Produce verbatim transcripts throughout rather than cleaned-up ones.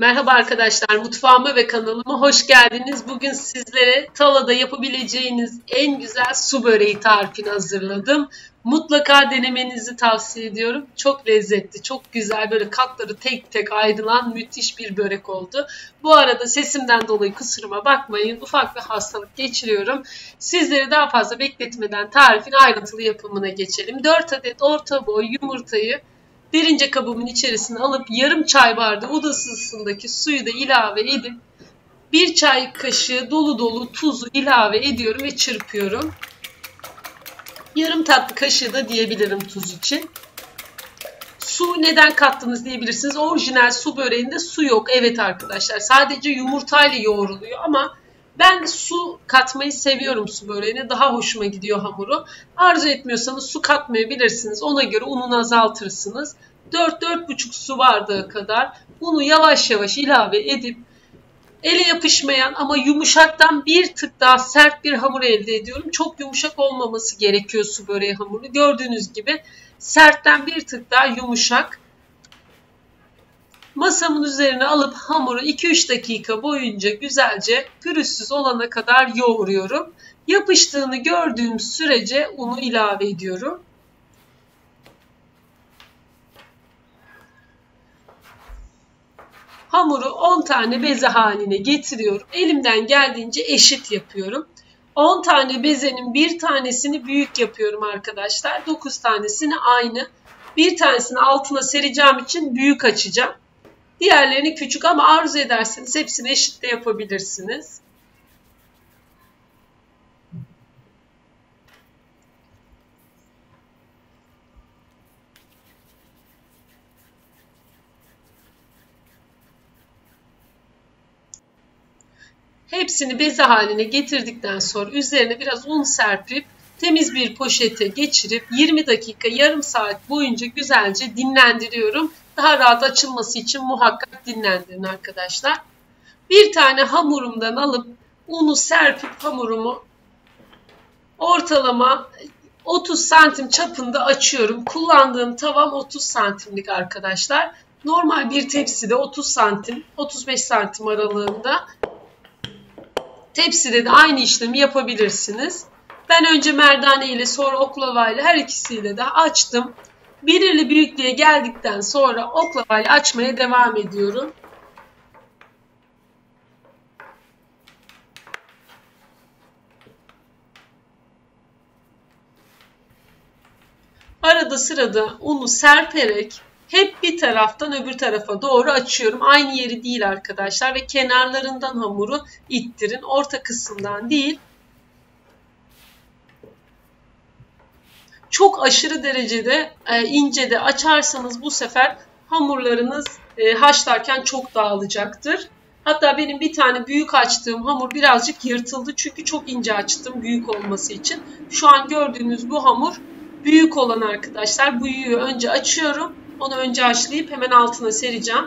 Merhaba arkadaşlar, mutfağıma ve kanalıma hoş geldiniz. Bugün sizlere tavada yapabileceğiniz en güzel su böreği tarifini hazırladım. Mutlaka denemenizi tavsiye ediyorum. Çok lezzetli, çok güzel, böyle katları tek tek ayrılan müthiş bir börek oldu. Bu arada sesimden dolayı kusuruma bakmayın. Ufak bir hastalık geçiriyorum. Sizleri daha fazla bekletmeden tarifin ayrıntılı yapımına geçelim. dört adet orta boy yumurtayı birinci kabımın içerisine alıp yarım çay bardağı oda ısısındaki suyu da ilave edip bir çay kaşığı dolu dolu tuzu ilave ediyorum ve çırpıyorum. Yarım tatlı kaşığı da diyebilirim tuz için. Su neden kattınız diyebilirsiniz. Orijinal su böreğinde su yok. Evet arkadaşlar, sadece yumurtayla yoğruluyor ama ben su katmayı seviyorum su böreğine. Daha hoşuma gidiyor hamuru. Arzu etmiyorsanız su katmayabilirsiniz. Ona göre ununu azaltırsınız. dört dört buçuk su bardağı kadar unu yavaş yavaş ilave edip ele yapışmayan ama yumuşaktan bir tık daha sert bir hamur elde ediyorum. Çok yumuşak olmaması gerekiyor su böreği hamuru. Gördüğünüz gibi sertten bir tık daha yumuşak. Masamın üzerine alıp hamuru iki üç dakika boyunca güzelce pürüzsüz olana kadar yoğuruyorum. Yapıştığını gördüğüm sürece unu ilave ediyorum. Hamuru on tane beze haline getiriyorum. Elimden geldiğince eşit yapıyorum. on tane bezenin bir tanesini büyük yapıyorum arkadaşlar. dokuz tanesini aynı. Bir tanesini altına sereceğim için büyük açacağım. Diğerlerini küçük ama arzu ederseniz hepsini eşit de yapabilirsiniz. Hepsini beze haline getirdikten sonra üzerine biraz un serpip temiz bir poşete geçirip yirmi dakika yarım saat boyunca güzelce dinlendiriyorum. Daha rahat açılması için muhakkak dinlendirin arkadaşlar. Bir tane hamurumdan alıp unu serpip hamurumu ortalama otuz santim çapında açıyorum. Kullandığım tavam otuz santimlik arkadaşlar. Normal bir tepside otuz santim, otuz beş santim aralığında. Tepside de aynı işlemi yapabilirsiniz. Ben önce merdane ile sonra oklava ile her ikisiyle de açtım. Belirli büyüklüğe geldikten sonra oklava ile açmaya devam ediyorum. Arada sırada unu serperek hep bir taraftan öbür tarafa doğru açıyorum. Aynı yeri değil arkadaşlar ve kenarlarından hamuru ittirin. Orta kısımdan değil. Çok aşırı derecede e, ince de açarsanız bu sefer hamurlarınız e, haşlarken çok dağılacaktır. Hatta benim bir tane büyük açtığım hamur birazcık yırtıldı. Çünkü çok ince açtım büyük olması için. Şu an gördüğünüz bu hamur büyük olan arkadaşlar. Büyüğü önce açıyorum. Onu önce haşlayıp hemen altına sereceğim.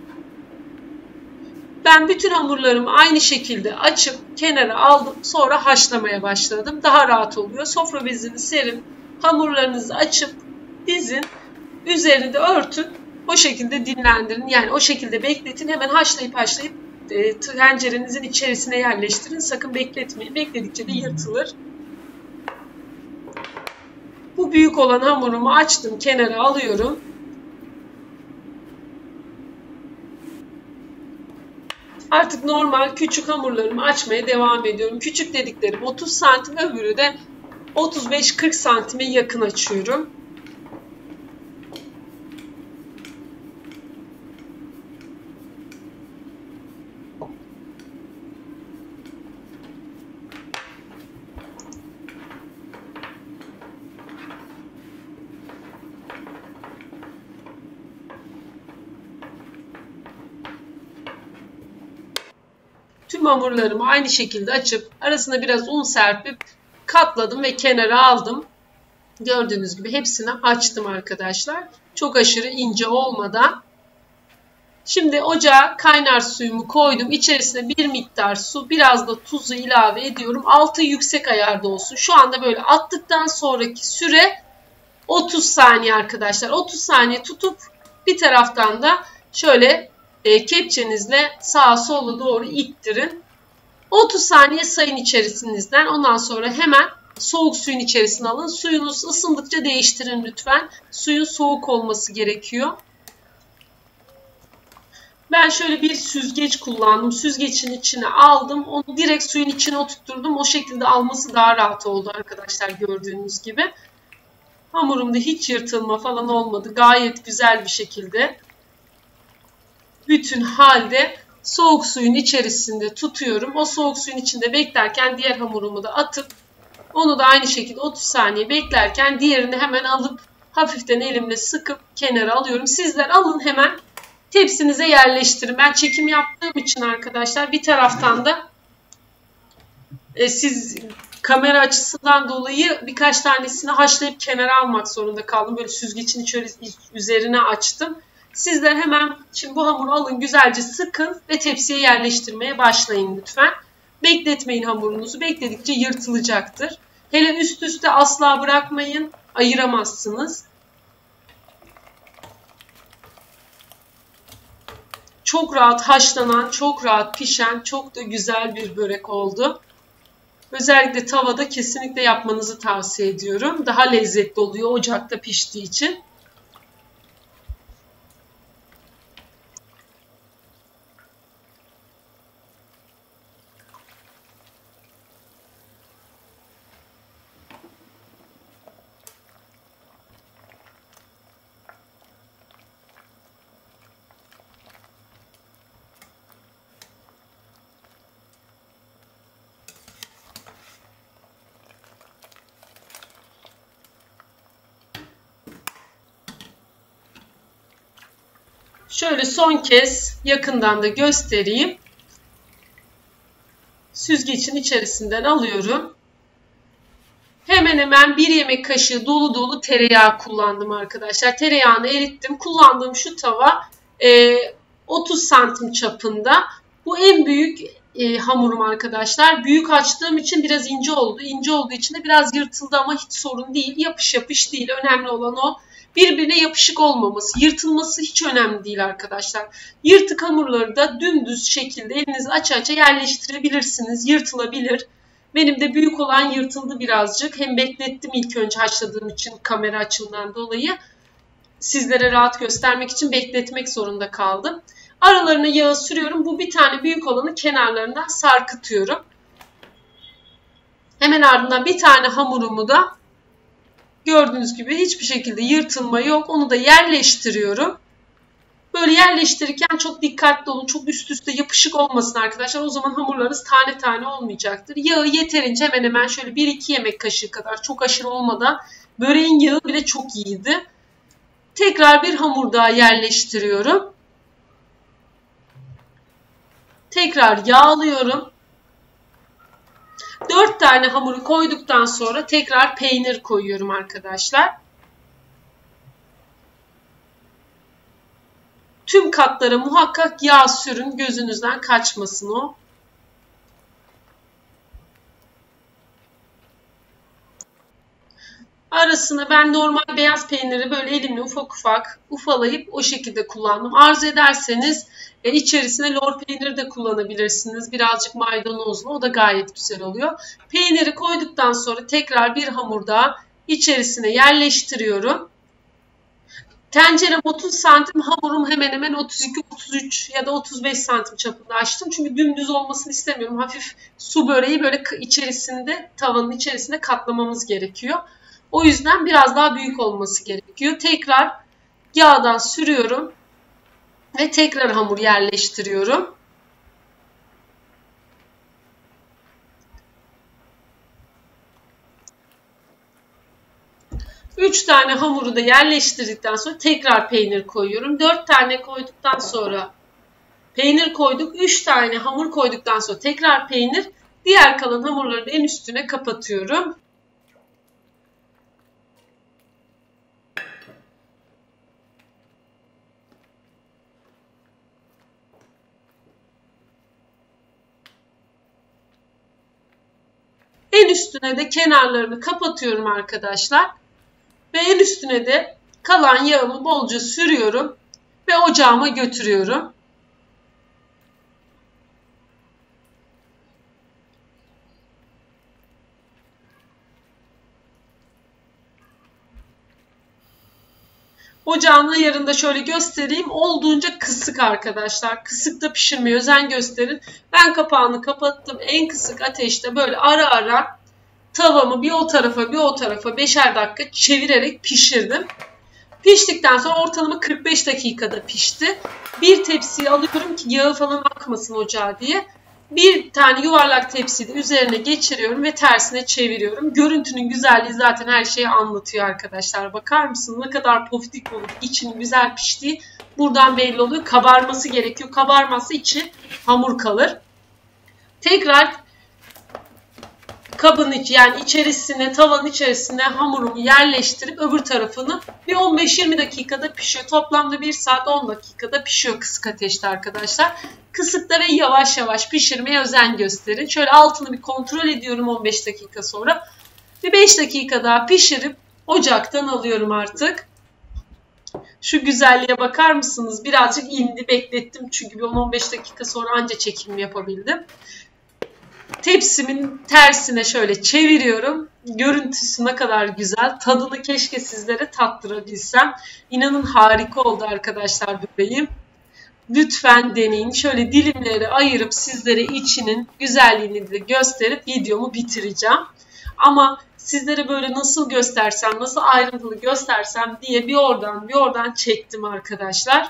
Ben bütün hamurlarımı aynı şekilde açıp kenara aldım. Sonra haşlamaya başladım. Daha rahat oluyor. Sofra bezini serin. Hamurlarınızı açıp dizin. Üzerini de örtün. O şekilde dinlendirin. Yani o şekilde bekletin. Hemen haşlayıp haşlayıp e, tencerenizin içerisine yerleştirin. Sakın bekletmeyin. Bekledikçe de yırtılır. Bu büyük olan hamurumu açtım. Kenara alıyorum. Artık normal küçük hamurlarımı açmaya devam ediyorum. Küçük dediklerim otuz santim, öbürü de otuz beş kırk santime yakın açıyorum. Tüm hamurlarımı aynı şekilde açıp arasına biraz un serpip katladım ve kenara aldım. Gördüğünüz gibi hepsini açtım arkadaşlar. Çok aşırı ince olmadan. Şimdi ocağa kaynar suyumu koydum. İçerisine bir miktar su, biraz da tuzu ilave ediyorum. Altı yüksek ayarda olsun. Şu anda böyle attıktan sonraki süre otuz saniye arkadaşlar. otuz saniye tutup bir taraftan da şöyle e, kepçenizle sağa sola doğru ittirin. otuz saniye sayın içerisinizden. Ondan sonra hemen soğuk suyun içerisine alın. Suyunuz ısındıkça değiştirin lütfen. Suyun soğuk olması gerekiyor. Ben şöyle bir süzgeç kullandım. Süzgecin içine aldım. Onu direkt suyun içine oturtturdum. O şekilde alması daha rahat oldu arkadaşlar, gördüğünüz gibi. Hamurumda hiç yırtılma falan olmadı. Gayet güzel bir şekilde bütün halde soğuk suyun içerisinde tutuyorum. O soğuk suyun içinde beklerken diğer hamurumu da atıp onu da aynı şekilde otuz saniye beklerken diğerini hemen alıp hafiften elimle sıkıp kenara alıyorum. Sizler alın, hemen tepsinize yerleştirin. Ben çekim yaptığım için arkadaşlar bir taraftan da e, siz kamera açısından dolayı birkaç tanesini haşlayıp kenara almak zorunda kaldım. Böyle süzgecin üzerine açtım. Sizler hemen şimdi bu hamuru alın, güzelce sıkın ve tepsiye yerleştirmeye başlayın lütfen. Bekletmeyin hamurunuzu. Bekledikçe yırtılacaktır. Hele üst üste asla bırakmayın. Ayıramazsınız. Çok rahat haşlanan, çok rahat pişen, çok da güzel bir börek oldu. Özellikle tavada kesinlikle yapmanızı tavsiye ediyorum. Daha lezzetli oluyor ocakta piştiği için. Şöyle son kez yakından da göstereyim. Süzgecin içerisinden alıyorum. Hemen hemen bir yemek kaşığı dolu dolu tereyağı kullandım arkadaşlar. Tereyağını erittim. Kullandığım şu tava e, otuz santim çapında. Bu en büyük e, hamurum arkadaşlar. Büyük açtığım için biraz ince oldu. İnce olduğu için de biraz yırtıldı ama hiç sorun değil. Yapış yapış değil. Önemli olan o. Birbirine yapışık olmaması, yırtılması hiç önemli değil arkadaşlar. Yırtık hamurları da dümdüz şekilde elinizi aça aça yerleştirebilirsiniz. Yırtılabilir. Benim de büyük olan yırtıldı birazcık. Hem beklettim ilk önce haşladığım için kamera açımından dolayı. Sizlere rahat göstermek için bekletmek zorunda kaldım. Aralarına yağı sürüyorum. Bu bir tane büyük olanı kenarlarından sarkıtıyorum. Hemen ardından bir tane hamurumu da gördüğünüz gibi hiçbir şekilde yırtılma yok. Onu da yerleştiriyorum. Böyle yerleştirirken çok dikkatli olun. Çok üst üste yapışık olmasın arkadaşlar. O zaman hamurlarınız tane tane olmayacaktır. Yağı yeterince hemen hemen şöyle bir iki yemek kaşığı kadar, çok aşırı olmadan. Böreğin yağı bile çok iyiydi. Tekrar bir hamur daha yerleştiriyorum. Tekrar yağlıyorum. dört tane hamuru koyduktan sonra tekrar peynir koyuyorum arkadaşlar. Tüm katlara muhakkak yağ sürün, gözünüzden kaçmasın o. Arasına ben normal beyaz peyniri böyle elimle ufak ufak ufalayıp o şekilde kullandım. Arzu ederseniz e, içerisine lor peyniri de kullanabilirsiniz. Birazcık maydanozlu, o da gayet güzel oluyor. Peyniri koyduktan sonra tekrar bir hamur daha içerisine yerleştiriyorum. Tencerem otuz santim, hamurum hemen hemen otuz iki otuz üç ya da otuz beş santim çapında açtım. Çünkü dümdüz olmasını istemiyorum. Hafif su böreği böyle içerisinde, tavanın içerisinde katlamamız gerekiyor. O yüzden biraz daha büyük olması gerekiyor. Tekrar yağdan sürüyorum ve tekrar hamur yerleştiriyorum. üç tane hamuru da yerleştirdikten sonra tekrar peynir koyuyorum. dört tane koyduktan sonra peynir koyduk. üç tane hamur koyduktan sonra tekrar peynir. Diğer kalan hamurları da en üstüne kapatıyorum. En üstüne de kenarlarını kapatıyorum arkadaşlar. Ve en üstüne de kalan yağımı bolca sürüyorum ve ocağıma götürüyorum. Ocağın ayarında şöyle göstereyim. Olduğunca kısık arkadaşlar. Kısıkta pişirmeye özen gösterin. Ben kapağını kapattım. En kısık ateşte böyle ara ara tavamı bir o tarafa bir o tarafa beşer dakika çevirerek pişirdim. Piştikten sonra ortalama kırk beş dakikada pişti. Bir tepsiye alıyorum ki yağı falan akmasın ocağa diye. Bir tane yuvarlak tepsiyi de üzerine geçiriyorum ve tersine çeviriyorum. Görüntünün güzelliği zaten her şeyi anlatıyor arkadaşlar. Bakar mısınız ne kadar pofidik olup içinin güzel piştiği buradan belli oluyor. Kabarması gerekiyor. Kabarmazsa içi hamur kalır. Tekrar kabın içi yani içerisine, tavanın içerisine hamurumu yerleştirip öbür tarafını bir on beş yirmi dakikada pişiyor. Toplamda bir saat on dakikada pişiyor kısık ateşte arkadaşlar. Kısıkta ve yavaş yavaş pişirmeye özen gösterin. Şöyle altını bir kontrol ediyorum on beş dakika sonra. Bir beş dakika daha pişirip ocaktan alıyorum artık. Şu güzelliğe bakar mısınız? Birazcık indi, beklettim çünkü bir on on beş dakika sonra anca çekim yapabildim. Tepsimin tersine şöyle çeviriyorum. Görüntüsü ne kadar güzel. Tadını keşke sizlere tattırabilsem. İnanın harika oldu arkadaşlar böreğim. Lütfen deneyin. Şöyle dilimleri ayırıp sizlere içinin güzelliğini de gösterip videomu bitireceğim. Ama sizlere böyle nasıl göstersem, nasıl ayrıntılı göstersem diye bir oradan bir oradan çektim arkadaşlar.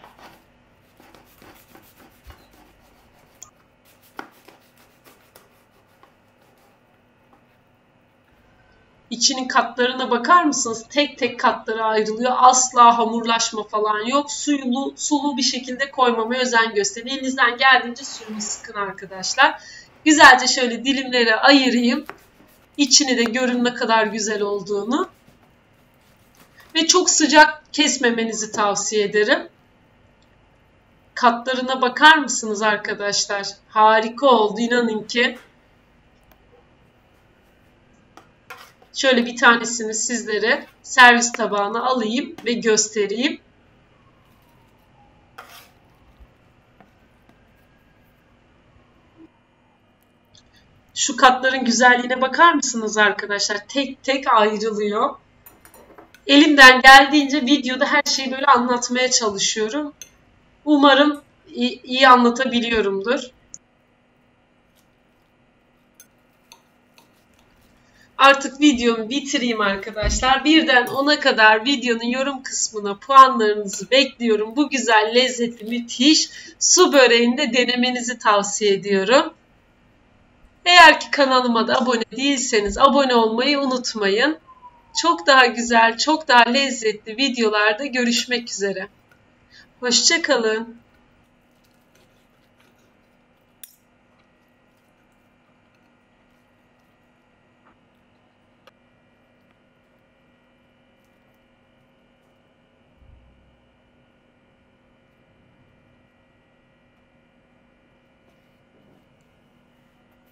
İçinin katlarına bakar mısınız? Tek tek katları ayrılıyor. Asla hamurlaşma falan yok. Suyulu, sulu bir şekilde koymamaya özen gösterin. Elinizden geldiğince suyunu sıkın arkadaşlar. Güzelce şöyle dilimlere ayırayım. İçini de görün ne kadar güzel olduğunu. Ve çok sıcak kesmemenizi tavsiye ederim. Katlarına bakar mısınız arkadaşlar? Harika oldu inanın ki. Şöyle bir tanesini sizlere servis tabağına alayım ve göstereyim. Şu katların güzelliğine bakar mısınız arkadaşlar? Tek tek ayrılıyor. Elimden geldiğince videoda her şeyi böyle anlatmaya çalışıyorum. Umarım iyi, iyi anlatabiliyorumdur. Artık videomu bitireyim arkadaşlar. Birden ona kadar videonun yorum kısmına puanlarınızı bekliyorum. Bu güzel, lezzetli, müthiş su böreğini de denemenizi tavsiye ediyorum. Eğer ki kanalıma da abone değilseniz abone olmayı unutmayın. Çok daha güzel, çok daha lezzetli videolarda görüşmek üzere. Hoşça kalın.